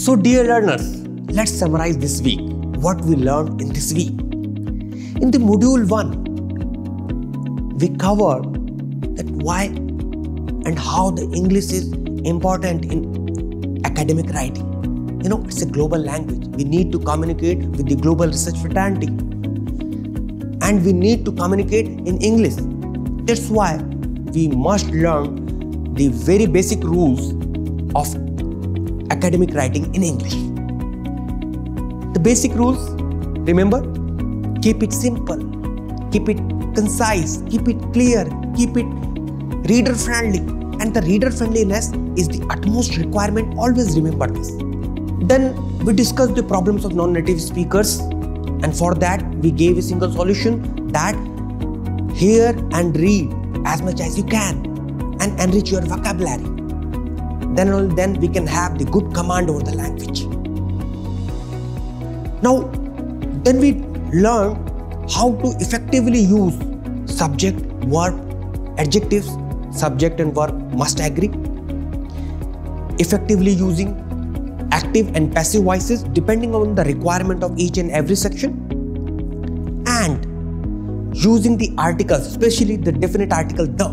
So dear learners, let's summarize this week, what we learned in this week. In the module 1, we covered that why and how the English is important in academic writing. It's a global language. We need to communicate with the global research fraternity. And we need to communicate in English. That's why we must learn the very basic rules of academic writing in English. The basic rules, remember, keep it simple, keep it concise, keep it clear, keep it reader friendly. And the reader friendliness is the utmost requirement, always remember this. Then we discussed the problems of non-native speakers, and for that we gave a single solution, that hear and read as much as you can and enrich your vocabulary. Then we can have the good command over the language. Now, then we learn how to effectively use subject, verb, adjectives. Subject and verb must agree. Effectively using active and passive voices depending on the requirement of each and every section. And using the articles, especially the definite article the.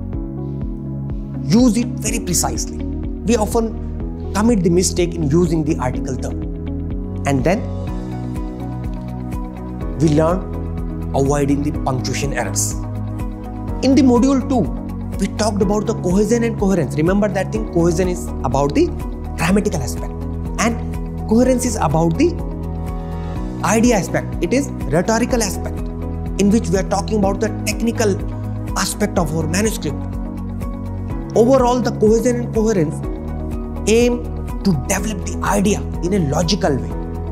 Use it very precisely. We often commit the mistake in using the article the. And then we learn avoiding the punctuation errors. In the module 2, we talked about the cohesion and coherence. Remember that thing, cohesion is about the grammatical aspect and coherence is about the idea aspect. It is rhetorical aspect in which we are talking about the technical aspect of our manuscript. Overall, the cohesion and coherence aim to develop the idea in a logical way.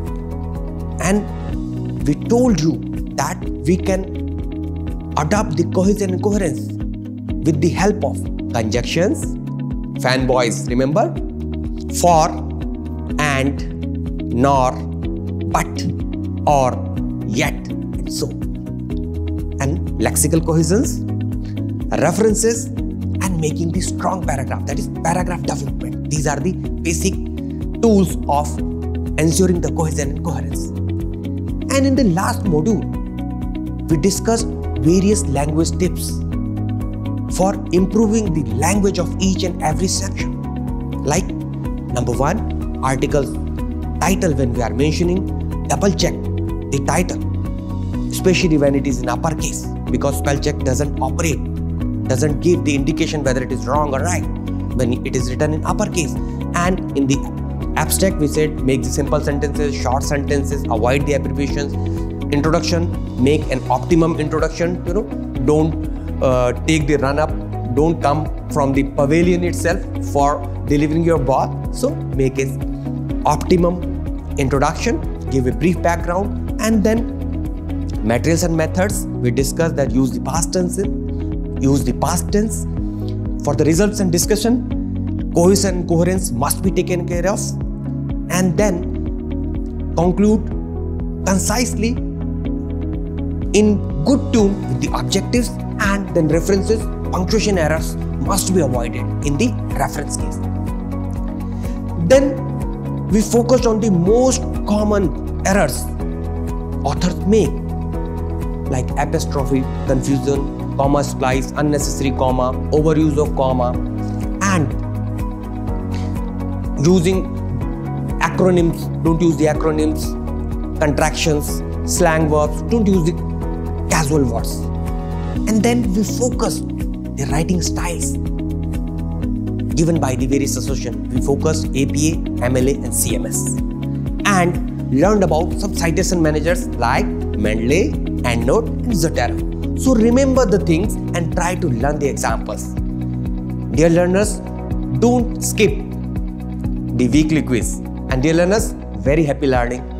And we told you that we can adopt the cohesion and coherence with the help of conjunctions, fanboys, remember? For, and, nor, but, or, yet, and so. And lexical cohesions, references, and making the strong paragraph, that is paragraph development. These are the basic tools of ensuring the cohesion and coherence. And in the last module, we discussed various language tips for improving the language of each and every section. Like number 1, articles title. When we are mentioning, double check the title, especially when it is in uppercase, because spell check doesn't give the indication whether it is wrong or right when it is written in uppercase. And in the abstract, we said make the simple sentences, short sentences, avoid the abbreviations. Introduction, make an optimum introduction. Don't take the run up, don't come from the pavilion itself for delivering your ball. So make an optimum introduction, give a brief background, and then materials and methods. We discussed that use the past tense. For the results and discussion, cohesion and coherence must be taken care of. And then conclude concisely in good tune with the objectives, and then references, punctuation errors must be avoided in the reference case. Then we focused on the most common errors authors make, like apostrophe, confusion, comma splice, unnecessary comma, overuse of comma, and using acronyms. Don't use the acronyms, contractions, slang verbs. Don't use the casual words. And then we focused the writing styles given by the various associations. We focused APA, MLA, and CMS, and learned about some citation managers like Mendeley, EndNote, and Zotero. So remember the things and try to learn the examples. Dear learners, don't skip the weekly quiz. And dear learners, very happy learning.